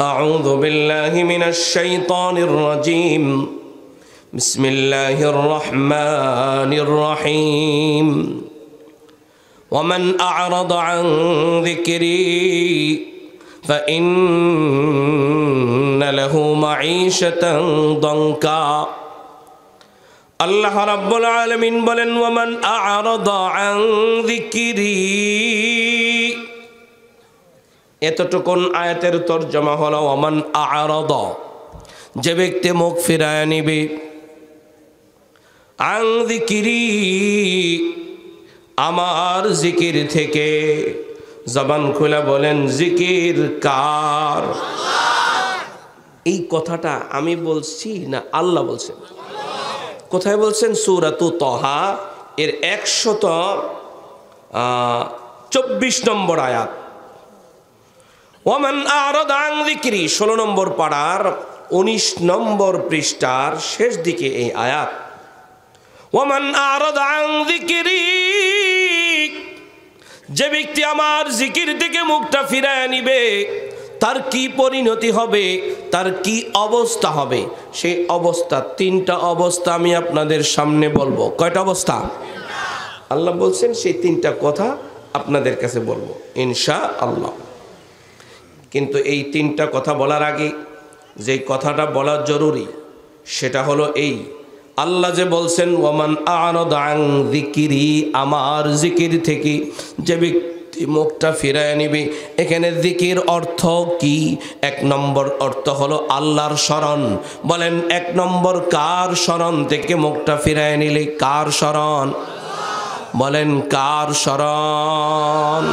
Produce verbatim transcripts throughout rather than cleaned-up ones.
أعوذ بالله من الشيطان الرجيم بسم الله الرحمن الرحيم ومن أعرض عن ذكري فإن له معيشة ضنكا الله رب العالمين বলেন ومن أعرض عن ذكري এতটুকুন আয়াতের তরজমা হলো ওমান আ'রাদ যে ব্যক্তি মুখ ফিরায় নিবে আন যিকরি আমার জিকির থেকে জবান খুলে বলেন জিকির কার এই কথাটা আমি বলছি না আল্লাহ বলছেন কোথায় বলছেন সূরাতু তাহা এর একশত চব্বিশ নম্বর আয়াত ওমান আ'রাদ আন যিকরি ষোলো নম্বর পারার উনিশ নম্বর পৃষ্ঠার শেষ দিকে এই আয়াত ওমান আ'রাদ আন যিকরি যে ব্যক্তি আমার জিকির থেকে মুখটা ফিরায় নিবে তার কি পরিণতি হবে তার কি অবস্থা হবে সেই অবস্থা তিনটা অবস্থা আমি আপনাদের সামনে বলবো কয়টা অবস্থা আল্লাহ বলছেন সেই তিনটা কথা আপনাদের কাছে বলবো ইনশাআল্লাহ কিন্তু এই তিনটা কথা বলার আগে যে কথাটা বলা জরুরি সেটা হলো এই আল্লাহ যে বলছেন ওয়ামান আ'রাদ আন যিকরি আমার জিকির থেকে যে ব্যক্তি মুখটা ফিরায় নিবে এখানে জিকির অর্থ কি এক নম্বর অর্থ হলো আল্লাহর শরণ বলেন এক নম্বর কার শরণ থেকে মুখটা ফিরায় নিলে কার শরণ বলেন কার শরণ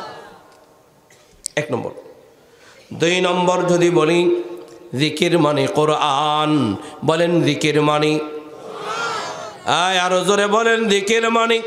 এক নম্বর দুই নম্বর যদি বলি জিকির মানে কোরআন বলেন জিকির মানে আয় আরো জোরে বলেন জিকির মানে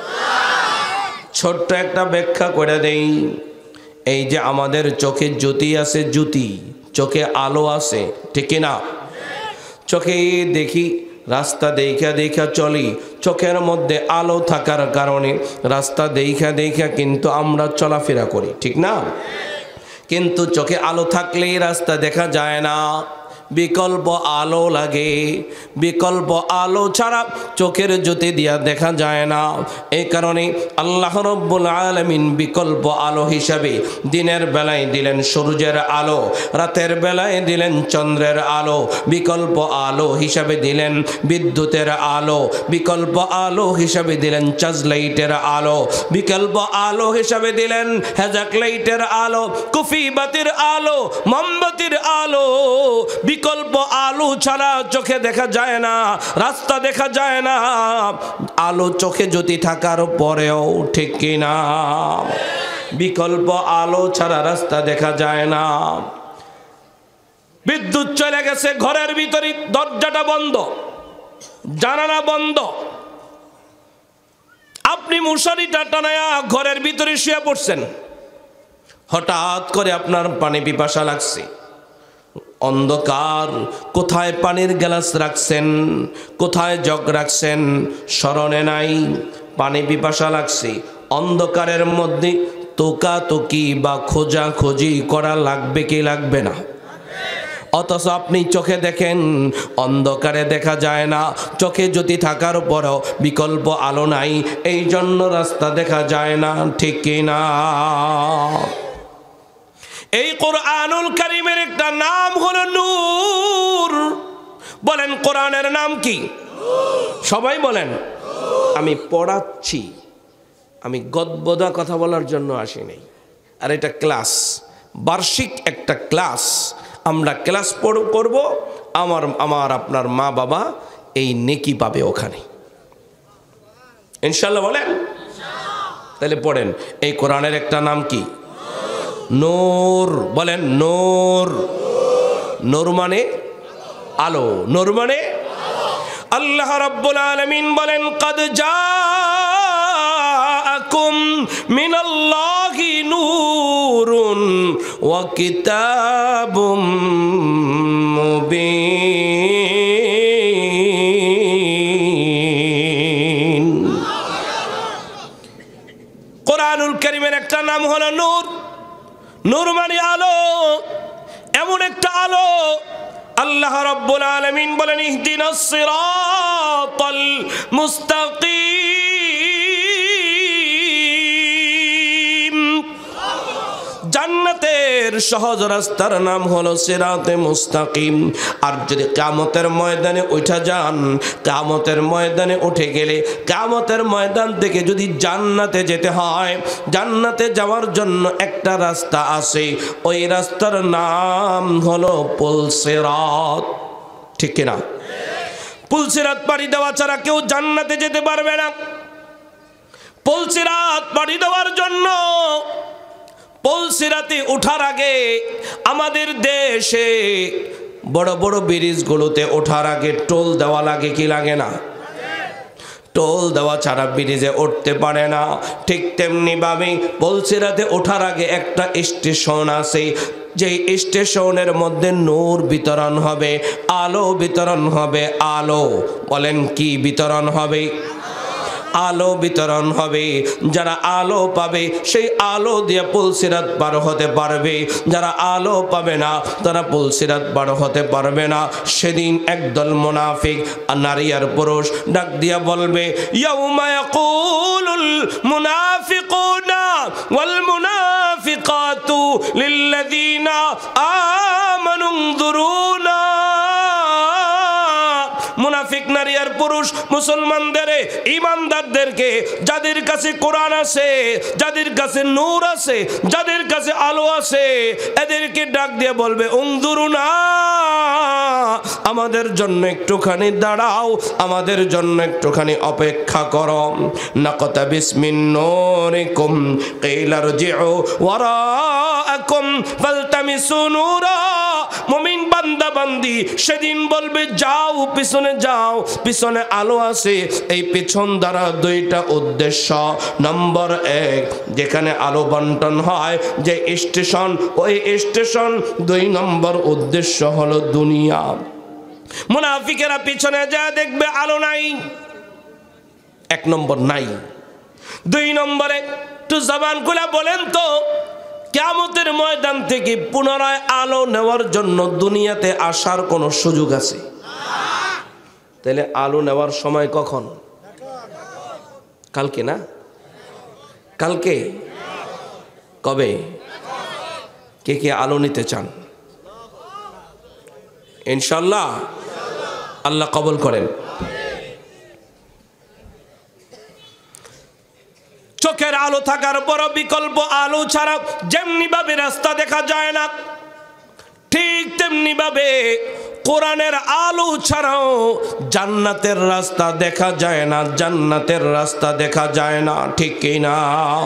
ছোট্ট একটা ব্যাখ্যা করে দেই এই যে আমাদের চোখে জ্যোতি আছে জ্যোতি চোখে আলো আছে ঠিক না চোখে দেখি রাস্তা দেখা দেখা চলি চোখের মধ্যে আলো থাকার কারণে রাস্তা দেখা দেখা কিন্তু আমরা চলাফেরা করি ঠিক না কিন্তু চোখে আলো থাকলেই রাস্তা দেখা যায় না বিকল্প আলো লাগে বিকল্প আলো ছাড়া চোখের জ্যোতি দিয়া দেখা যায় না এই কারণে আল্লাহ রাব্বুল আলামিন বিকল্প আলো হিসাবে দিনের বেলায় দিলেন সূর্যের আলো রাতের বেলায় দিলেন চন্দ্রের আলো বিকল্প আলো হিসাবে দিলেন বিদ্যুতের আলো বিকল্প আলো হিসাবে দিলেন চার্জ লাইটের আলো বিকল্প আলো হিসাবে দিলেন হেজাক লাইটের আলো কুফি বাতির আলো মোমবাতির আলো বিকল্প আলো ছাড়া চোখে দেখা যায় না রাস্তা দেখা যায় না আলো চোখে জ্যোতি থাকার পরেও ঠিক কিনা বিকল্প আলো ছাড়া রাস্তা দেখা যায় না বিদ্যুৎ চলে গেছে ঘরের ভিতরে দরজাটা বন্ধ জানালা বন্ধ আপনি মশারিটা টানায়া ঘরের ভিতরে শুয়ে পড়ছেন হঠাৎ করে আপনার পানি পিপাসা লাগছে অন্ধকার কোথায় পানির গ্লাস রাখছেন কোথায় জগ রাখছেন স্মরণে নাই পানি পিপাসা লাগছে অন্ধকারের মধ্যে তোকাতকি বা খোঁজাখুঁজি করা লাগবে কি লাগবে না অথচ আপনি চোখে দেখেন অন্ধকারে দেখা যায় না চোখে জ্যোতি থাকার পরও বিকল্প আলো নাই এই জন্য রাস্তা দেখা যায় না ঠিক কিনা এই কোরআনুল কারীমের একটা নাম হলো নূর বলেন কোরআনের নাম কি সবাই বলেন আমি পড়াচ্ছি আমি গদগদা কথা বলার জন্য আসি নাই আর এটা ক্লাস বার্ষিক একটা ক্লাস আমরা ক্লাস করব আমার আমার আপনার মা বাবা এই নেকি পাবে ওখানে ইনশাআল্লাহ বলেন তাহলে পড়েন এই কোরআনের একটা নাম কি নূর বলেন নূর নূর মানে আলো নূর মানে আল্লাহ রাব্বুল আলামিন বলেন قد جاءكم من الله نور وكتاب مبين কোরআনুল কারীমের একটা নাম হলো নূর নূর মানে আলো এমন আলো। আল্লাহ রাব্বুল আলামিন বলেন ইহদিনাস সিরাতাল মুস্তাকিম। জান্নাতের সহজ রাস্তার নাম হলো সিরাতে মুস্তাকিম। আর যদি কিয়ামতের ময়দানে উঠা যান, কিয়ামতের ময়দানে উঠে গেলে কিয়ামতের ময়দান থেকে যদি জান্নাতে যেতে হয়, জান্নাতে যাওয়ার জন্য একটা রাস্তা আছে, ওই রাস্তার নাম হলো পুলসিরাত। ঠিক কিনা? পুলসিরাত পাড়ি দেওয়া ছাড়া কেউ জান্নাতে যেতে পারবে না। পুলসিরাত পাড়ি দেওয়ার জন্য পুলসিরাতে ওঠার আগে আমাদের দেশে বড় বড় ব্রিজগুলোতে ওঠার আগে টোল দেওয়া লাগে কি লাগে না? টোল দেওয়া ছাড়া ব্রিজে উঠতে পারে না। ঠিক তেমনি ভাবে পুলসিরাতে ওঠার আগে একটা স্টেশন আছে, যে স্টেশনের মধ্যে নূর বিতরণ হবে, আলো বিতরণ হবে। আলো বলেন কি বিতরণ হবে? আলো বিতরণ হবে। যারা আলো পাবে সেই আলো দিয়ে পুলসিরাত পার হতে পারবে, যারা আলো পাবে না তারা পুলসিরাত পার হতে পারবে না। সেদিন একদল মুনাফিক নারী আর পুরুষ ডাক দিয়া বলবে, ইয়াউমা ইয়াকুলুল মুনাফিকুনা ওয়াল মুনাফিকাতু লিল্লাযিনা আমানু উনজুরুনা। মুনাফিক নারী আর পুরুষ মুসলমানদের, ইমানদারদেরকে, যাদের কাছে কোরআন আছে, যাদের কাছে নূর আছে, যাদের কাছে আলো আছে, এদেরকে ডাক দিয়ে বলবে উনজুরুনা, আমাদের জন্য একটুখানি দাঁড়াও, আমাদের জন্য একটুখানি অপেক্ষা করো। নাকতাবিস মিন নূরিকুম কিলা রজিউ ওয়ারাআকুম ফালতামিসু নূরা। মুমিন বান্দা বান্দি সেদিন বলবে যাও পিছনে যাও, পিছনে আলো আছে। এই পিছন দ্বারা দুইটা উদ্দেশ্য। নম্বর এক, যেখানে আলো বন্টন হয় যে স্টেশন, ওই স্টেশন। দুই নম্বর উদ্দেশ্য হলো দুনিয়া। মুনাফিকেরা পিছনে যা দেখবে আলো নাই, এক নম্বর নাই। দুই নম্বরে একটু জবান খুলে বলেন তো, কিয়ামতের ময়দান থেকে পুনরায় আলো নেওয়ার জন্য দুনিয়াতে আসার কোনো সুযোগ আছে? তাহলে আলো নেওয়ার সময় কখন? কালকে না? কালকে? কবে? কে কে আলো নিতে চান? ইনশাআল্লাহ আল্লাহ কবুল করেন। চোখের আলো থাকার বড় বিকল্প আলো ছাড়া যেমনি ভাবে রাস্তা দেখা যায় না, ঠিক তেমনি ভাবে কোরআনের আলো ছাড়াও জান্নাতের রাস্তা দেখা যায় না, জান্নাতের রাস্তা দেখা যায় না। ঠিক কি না?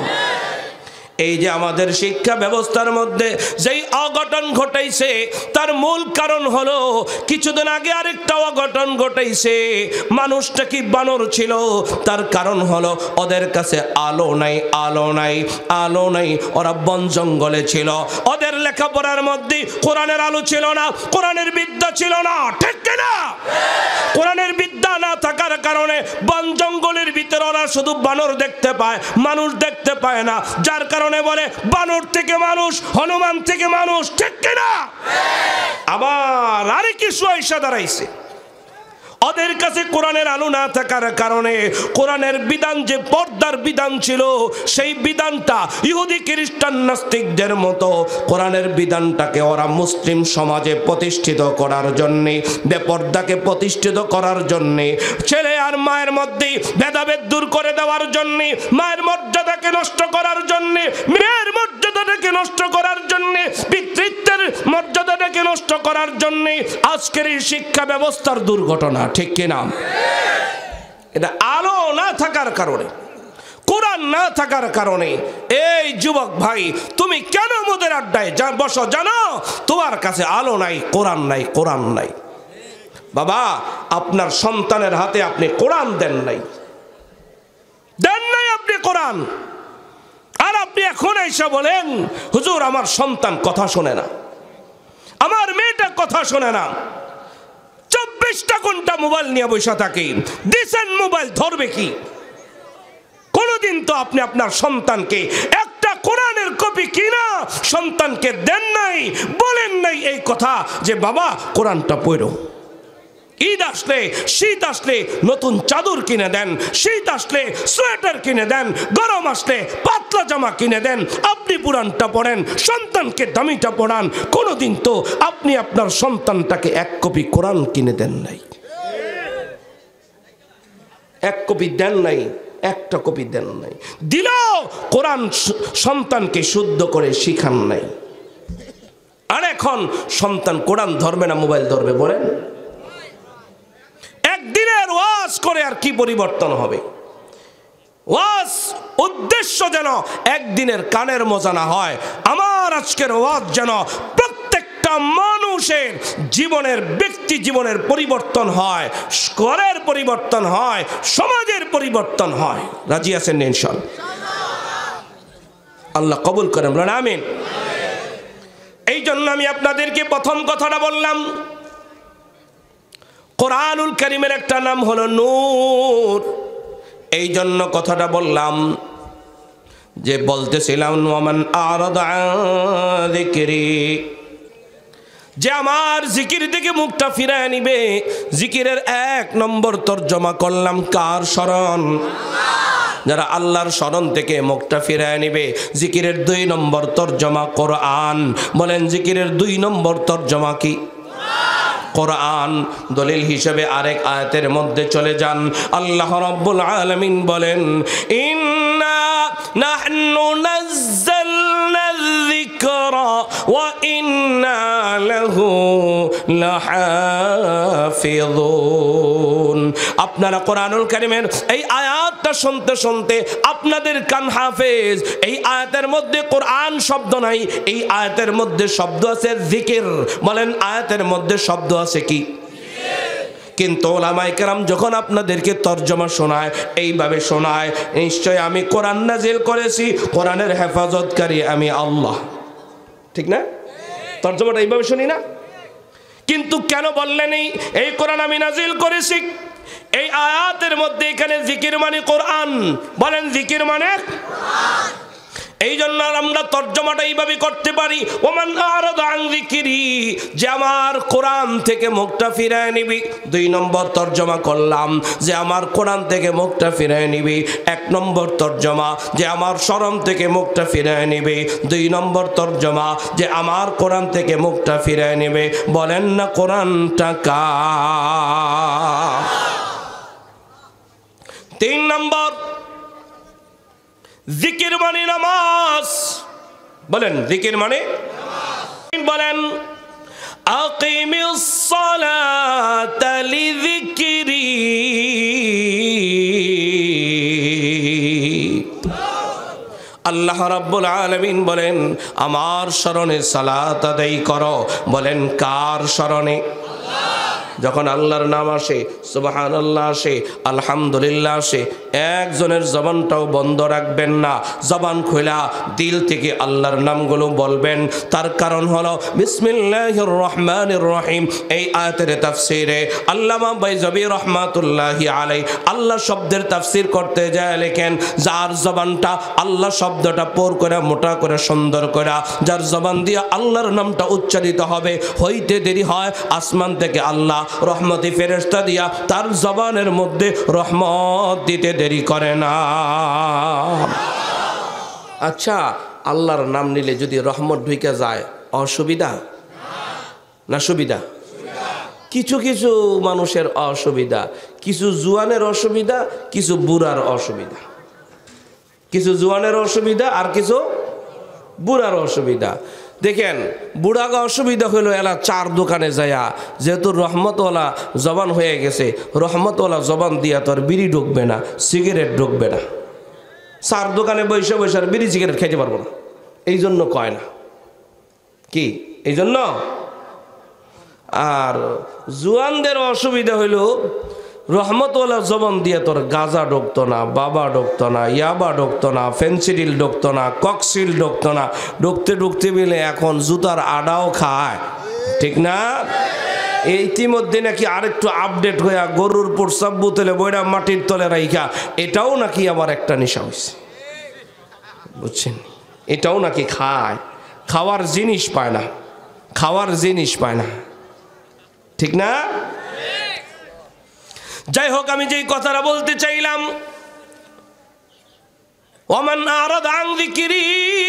এই যে আমাদের শিক্ষা ব্যবস্থার মধ্যে যেই অঘটন ঘটাইছে, তার মূল কারণ হলো কিছুদিন আগে আরেকটা অঘটন ঘটাইছে। মানুষটা কি বানর ছিল, তার কারণ হলো ওদের কাছে আলো নাই, আলো নাই, আলো নাই। ওরা বন জঙ্গলে ছিল, ওদের লেখাপড়ার মধ্যে কোরআনের আলো ছিল না, কোরআনের বিদ্যা ছিল না। ঠিক কিনা? কোরআনের বিদ্যা না থাকার কারণে বন জঙ্গলের ভিতরে ওরা শুধু বানর দেখতে পায়, মানুষ দেখতে পায় না। যার কারণে বলে বানর থেকে মানুষ, হনুমান থেকে মানুষ। ঠিক কিনা? আবার আরে কিছু আইসা দাঁড়াইছে, ওদের কাছে কোরআনের আলো না থাকার কারণে কোরআনের বিধান যে পর্দার বিধান ছিল, সেই বিধানটা ইহুদি খ্রিস্টান নাস্তিকদের মতো কোরআনের বিধানটাকে ওরা মুসলিম সমাজে প্রতিষ্ঠিত করার জন্যে, বেপর্দাকে প্রতিষ্ঠিত করার জন্যে, ছেলে আর মায়ের মধ্যে ভেদাভেদ দূর করে দেওয়ার জন্যে, মায়ের মর্যাদাকে নষ্ট করার জন্যে, মেয়ের মর্যাদাটাকে নষ্ট করার জন্যে, পিতৃত্বের মর্যাদাটাকে নষ্ট করার জন্যে আজকের এই শিক্ষা ব্যবস্থার দুর্ঘটনা। ঠিক কিনা? এটা আলো না থাকার কারণে, কোরআন না থাকার কারণে। এই যুবক ভাই, তুমি কেন মোদের আড্ডায় বসো জানো? তোমার কাছে আলো নাই, কোরআন নাই, কোরআন নাই। বাবা, আপনার সন্তানের হাতে আপনি কোরআন দেন নাই, দেন নাই আপনি কোরআন। আর আপনি এখন এসে বলেন হুজুর আমার সন্তান কথা শোনে না, আমার মেয়েটা কথা শোনে না। চব্বিশটা ঘন্টা মোবাইল নিয়ে বসে থাকে, দিছেন মোবাইল ধরবে কি? কোনদিন তো আপনি আপনার সন্তানকে একটা কোরআনের কপি কিনা সন্তানকে দেন নাই, বলেন নাই এই কথা যে বাবা কোরআনটা পড়ো। ঈদ আসলে, শীত আসলে নতুন চাদর কিনে দেন, শীত আসলে সোয়েটার কিনে দেন, গরম আসলে পাতলা জামা কিনে দেন, আপনি পুরানটা পড়েন, সন্তানকে দামিটা পড়ান। কোনোদিন তো আপনি আপনার সন্তানটাকে এক কপি কোরআন কিনে দেন নাই, এক কপি দেন নাই, একটা কপি দেন নাই। দিলেও কোরআন সন্তানকে শুদ্ধ করে শিখান নাই। আর এখন সন্তান কোরআন ধরবে না মোবাইল ধরবে বলেন? একদিনের ওয়াজ করে আর কি পরিবর্তন হবে? ওয়াজ উদ্দেশ্য যেন একদিনের কানের মজা না হয়। আমার আজকের ওয়াজ যেন প্রত্যেকটা মানুষের জীবনের, ব্যক্তি জীবনের পরিবর্তন হয়, ঘরের পরিবর্তন হয়, সমাজের পরিবর্তন হয়। রাজি আছেন ইনশাআল্লাহ? আল্লাহ কবুল করেন, বলেন আমিন। এই জন্য আমি আপনাদেরকে প্রথম কথাটা বললাম, কোরআনুল কারীমের একটা নাম হলো নূর। এই জন্য কথাটা বললাম যে বলতেছিলাম ওয়ামান আরাদা আন যিকরি, যে আমার জিকির থেকে মুখটা ফিরায় নিবে। জিকিরের এক নম্বর তরজমা করলাম কার স্মরণ? যারা আল্লাহর স্মরণ থেকে মুখটা ফিরায় নিবে। জিকিরের দুই নম্বর তরজমা কোরআন। বলেন জিকিরের দুই নম্বর তরজমা কি? কোরআন। দলিল হিসেবে আরেক আয়াতের মধ্যে চলে যান। আল্লাহ রাব্বুল আলামিন বলেন ইন্না নাহনু নাযালনা যিকরা ওয়া ইন্না লাহু লাহাফিযুন। আপনারা কোরআনুল কারীমের এই আয়াতটা শুনতে শুনতে আপনাদের কান হাফেজ। এই আয়াতের মধ্যে কোরআন শব্দ নাই, এই আয়াতের মধ্যে শব্দ আছে জিকির। বলেন আয়াতের মধ্যে শব্দ আছে কি? কিন্তু ওলামায়ে কেরাম যখন আপনাদেরকে তরজমা শোনায়, এইভাবে শোনায় নিশ্চয় আমি কোরআন নাজিল করেছি, কোরআনের হেফাজতকারী আমি আল্লাহ। ঠিক না? তরজমাটা এইভাবে শুনি না? কিন্তু কেন বললেন এই এই কোরআন আমি নাজিল করেছি? এই আয়াতের মধ্যে এখানে জিকির মানে কোরআন। বলেন জিকির মানে কোরআন। এই জন্য আমরা তরজমাটা এইভাবে করতে পারি ওমান আরাদা আন যিকরি, যে আমার কোরআন থেকে মুখটা ফিরায় নিবি। দুই নম্বর তরজমা করলাম যে আমার কোরআন থেকে মুখটা ফিরায় নিবি। এক নম্বর তরজমা যে আমার শরম থেকে মুখটা ফিরায় নিবি। দুই নম্বর তরজমা যে আমার কোরআন থেকে মুখটা ফিরায় নিবে। বলেন না কোরআনটা কার? তিন নম্বর জিকির মানে নামাজ। বলেন জিকির মানে নামাজ। বলেন আকিমিস সালাতা লিযিকরি। আল্লাহ রাব্বুল আলামিন বলেন আমার স্মরণে সালাত আদায় করো। বলেন কার স্মরণে? যখন আল্লাহর নাম আসে, সুবহানাল্লাহ আসে, আলহামদুলিল্লাহ আসে, একজনের জবানটাও বন্ধ রাখবেন না। জবান খোলা দিল থেকে আল্লাহর নামগুলো বলবেন। তার কারণ হলো বিসমিল্লাহির রহমানির রহিম। এই আয়াতের তাফসীরে আল্লামা বাইজাবি রহমাতুল্লাহি আলাইহি আল্লাহ শব্দের তাফসীর করতে যায় লেখেন যার জবানটা আল্লাহ শব্দটা পোর করে মোটা করে সুন্দর করে, যার জবান দিয়ে আল্লাহর নামটা উচ্চারিত হবে, হইতে দেরি হয় আসমান থেকে আল্লাহ রহমতি ফেরেশতা দিয়া তার জবানের মধ্যে রহমত দিতে দেরি করে না। আচ্ছা, আল্লাহর নাম নিলে যদি রহমত ঢুকে যায় অসুবিধা না সুবিধা? কিছু কিছু মানুষের অসুবিধা, কিছু জুয়ানের অসুবিধা, কিছু বুড়ার অসুবিধা। কিছু জুয়ানের অসুবিধা আর কিছু বুড়ার অসুবিধা। দেখেন বুড়াগা অসুবিধা হইলো এলা চার দোকানে যায়া, যেহেতু রহমতওয়ালা জবান হয়ে গেছে, রহমতওয়ালা জবান দিয়া তো আর বিড়ি ঢুকবে না, সিগারেট ঢুকবে না। চার দোকানে বসে বসে আর বিড়ি সিগারেট খাইতে পারবো না, এই জন্য কয় না। কি এই জন্য? আর জুয়ানদের অসুবিধা হইল রহমতওয়ালা জবান দিয়ে তোর গাঁজা ঢুকতো না, বাবা ঢুকতো না, ইয়াবা ঢুকতো না, ফেন্সিডিল ঢুকতো না, কক্সিল ঢুকতো না। ঢুকতে ঢুকতে মিলে এখন জুতার আডাও খায়। ঠিক না? ইতিমধ্যে নাকি আরেকটু আপডেট হইয়া গরুর প্রস্রাব বোতলে বইরা মাটির তলে রাইখা, এটাও নাকি আবার একটা নেশা হয়েছে। বুঝছেন? এটাও নাকি খায়, খাওয়ার জিনিস পায় না, খাওয়ার জিনিস পায় না, ঠিক না? যাই হোক, আমি যেই কথাটা বলতে চাইলাম, ওমান আরাদা আন যিকরি,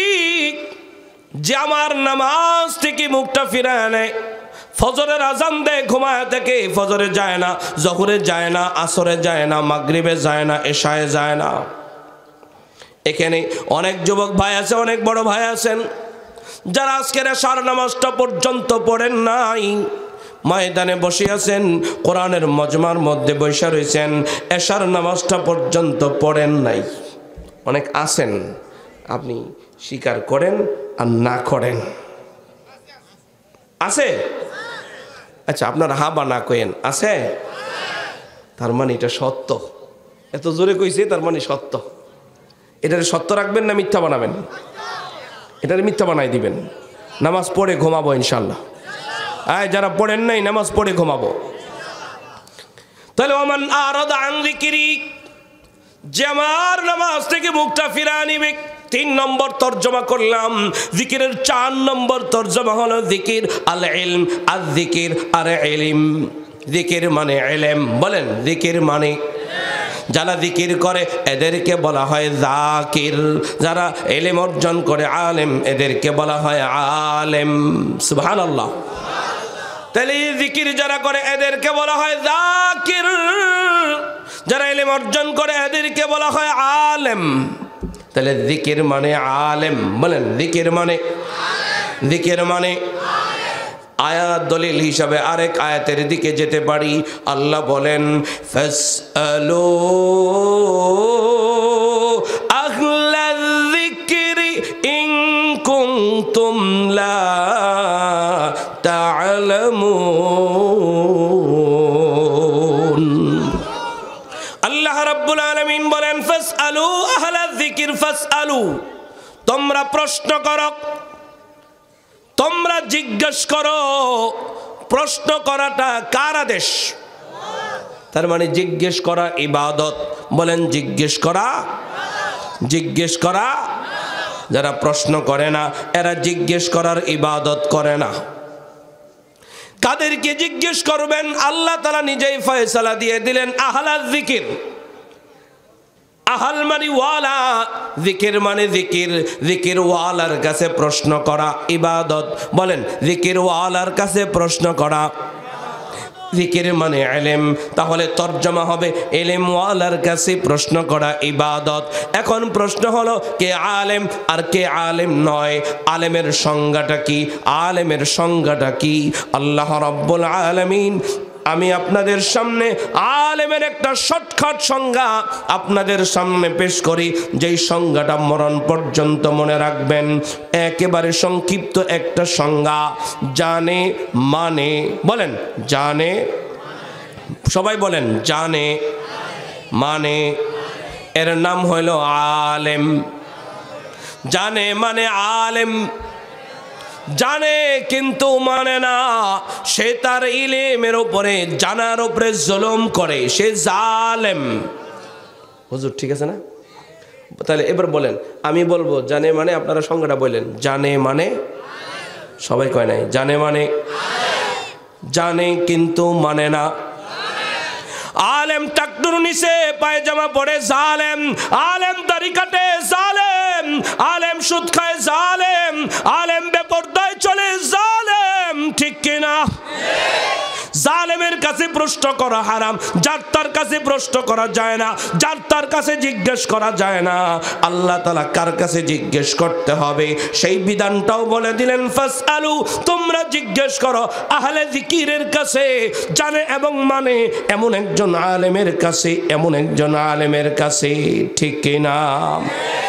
যে আমার নামাজ থেকে মুখটা ফিরায় নেয়, ফজরের আজান দেয় ঘুমায় থাকে, ফজরে যায় না, জোহরে যায় না, আসরে যায় না, মাগরিবে যায় না, এশায়ে যায় না। এখানে অনেক যুবক ভাই আছে, অনেক বড় ভাই আছেন যারা আজকের এশার নামাজটা পর্যন্ত পড়েন নাই, ময়দানে বসে আছেন, কোরআনের মজমার মধ্যে বসে রয়েছেন, এশার নামাজটা পর্যন্ত পড়েন নাই। অনেক আছেন, আপনি স্বীকার করেন আর না করেন, আছে? আচ্ছা, আপনার হা বা না কয়েন আছে, তার মানে এটা সত্য। এত জোরে কইছে, তার মানে সত্য। এটারে সত্য রাখবেন না মিথ্যা বানাবেন? এটারে মিথ্যা বানাই দিবেন। নামাজ পড়ে ঘুমাবো ইনশাল্লাহ। আয়, যারা পড়েন নাই নামাজ পড়ে ঘুমাবো। তাহলে ওমান আরাদা আন যিকরি, যে আমার নামাজ থেকে মুখটা ফিরিয়ে নিবে। তিন নম্বর তর্জমা করলাম। জিকিরের চার নম্বর তর্জমা হলো জিকির আল ইলম, আর জিকির আর ইলম। জিকির মানে ইলম, বলেন জিকির মানে, যারা জিকির করে এদেরকে বলা হয় জাকির, যারা ইলম অর্জন করে আলেম এদেরকে বলা হয় আলেম। সুবহানাল্লাহ। তাহলে জিকির যারা করে এদেরকে বলা হয় জাকির, যারা ইলম অর্জন করে এদেরকে বলা হয় আলেম। তাহলে জিকির মানে আলেম, বলেন জিকির মানে, জিকির মানে আয়াত দলিল হিসাবে আরেক আয়াতের দিকে যেতে পারি। আল্লাহ বলেন ফাসআলু আহলায যিকরি ইন কুনতুম লা তা'লামুন। আল্লাহ রাব্বুল আলামিন বলেন ফাসআলু আহলায যিকর, ফাসআলু, তোমরা প্রশ্ন করো, তোমরা জিজ্ঞেস করো। প্রশ্ন করাটা কার আদেশ? তার মানে জিজ্ঞেস করা ইবাদত। বলেন জিজ্ঞেস করা, জিজ্ঞেস করা। যারা প্রশ্ন করে না এরা জিজ্ঞেস করার ইবাদত করে না। কাদেরকে জিজ্ঞেস করবেন? আল্লাহ তাআলা নিজেই ফয়সালা দিয়ে দিলেন আহলায যিকর। আহল মানে ওয়ালা, জিকির মানে জিকির, জিকির ওয়ালার কাছে প্রশ্ন করা ইবাদত। বলেন জিকির ওয়ালার কাছে প্রশ্ন করা, জিকির মানে ইলম। তাহলে তরজমা হবে ইলম ওয়ালার কাছে প্রশ্ন করা ইবাদত। এখন প্রশ্ন হলো কে আলেম আর কে আলেম নয়? আলেমের সংজ্ঞাটা কি? আলেমের সংজ্ঞাটা কি? আল্লাহ রাব্বুল আলামিন আমি আপনাদের সামনে আলেমের একটা শর্টকাট সংজ্ঞা আপনাদের সামনে পেশ করি, যেই সংজ্ঞাটা মরণ পর্যন্ত মনে রাখবেন। একেবারে সংক্ষিপ্ত একটা সংজ্ঞা, জানে মানে, বলেন জানে, সবাই বলেন জানে মানে, এর নাম হইল আলেম। জানে মানে আলেম, জানে কিন্তু মানে না, সে তার ইলমের উপরে জানার উপরে জুলুম করে, সে জালেম। হুজুর ঠিক আছে না? তাহলে এবার বলেন, আমি বলবো জানে মানে, আপনারা সংজ্ঞাটা বলেন। জানে মানে, সবাই কয় নাই জানে মানে, জানে কিন্তু মানে না। আলেম টাকটুর নিচে পায়জামা পরে জালেম, আলেম দাড়ি কাটে জালেম, আলেম সুদ খায় জালেম, আলেম বেপরদায় চলে জালেম, ঠিক কিনা? জালেমের কাছে প্রশ্ন করা হারাম, যার তার কাছে প্রশ্ন করা যায় না, যার তার কাছে জিজ্ঞেস করা যায় না। আল্লাহ তাআলা কার কাছে জিজ্ঞেস করতে হবে সেই বিধানটাও বলে দিলেন। ফাসআলু, তোমরা জিজ্ঞেস করো আহলে যিকিরের কাছে, জানে এবং মানে এমন একজন আলেমের কাছে, এমন একজন আলেমের কাছে, ঠিক কিনা?